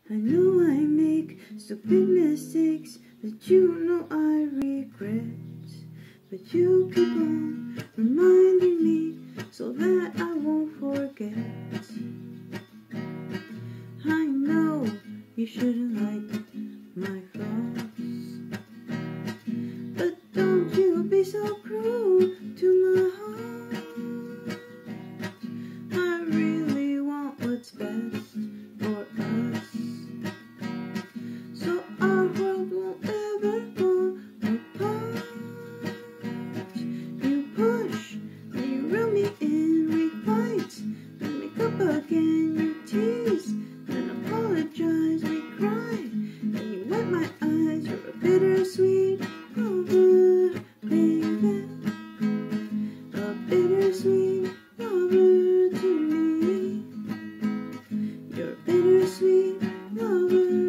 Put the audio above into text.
I know I make stupid mistakes that you know I regret, but you keep on reminding me so that I won't forget. I know you shouldn't like my flaws, but don't you be so cruel to my heart. I really want what's best for us, so our world won't ever fall apart. You push, then you reel me in, we fight, then make up again. You tease, then apologize, we cry, then you wet my eyes. You're a bittersweet lover, baby, a bittersweet lover to me. You're a bittersweet lover.